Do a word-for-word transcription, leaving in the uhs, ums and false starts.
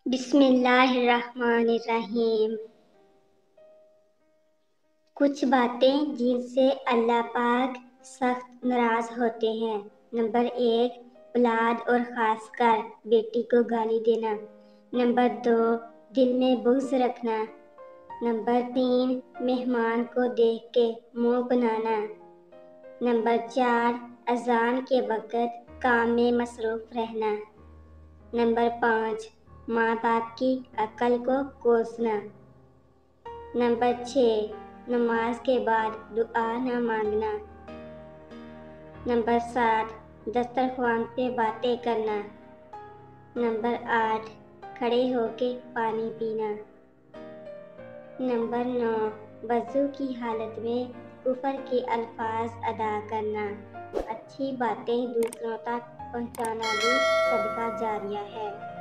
بسم اللہ الرحمن الرحیم۔ کچھ باتیں جن سے اللہ پاک سخت ناراض ہوتے ہیں۔ نمبر ایک، اولاد اور خاص کر بیٹی کو گالی دینا۔ نمبر دو، دل میں بغض رکھنا۔ نمبر تین، مہمان کو دیکھ کے منہ بنانا۔ نمبر چار، اذان کے وقت کام میں مصروف رہنا۔ نمبر پانچ، ماں باپ کی عقل کو کوسنا۔ نمبر چھ، نماز کے بعد دعا نہ مانگنا۔ نمبر سات، دسترخوان پہ باتیں کرنا۔ نمبر آٹھ، کھڑے ہو کے پانی پینا۔ نمبر نو، وضو کی حالت میں کفر کے الفاظ ادا کرنا۔ اچھی باتیں دوسروں تک پہنچانا بھی صدقہ جاریہ ہے۔